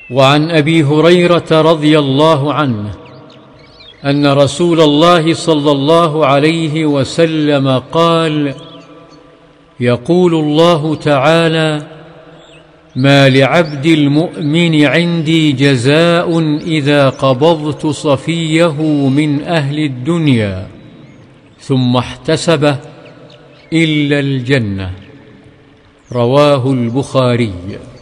وعن أبي هريرة رضي الله عنه أن رسول الله صلى الله عليه وسلم قال: يقول الله تعالى: ما لعبد المؤمن عندي جزاء إذا قبضت صفيه من أهل الدنيا ثم احتسبه إلا الجنة. رواه البخاري.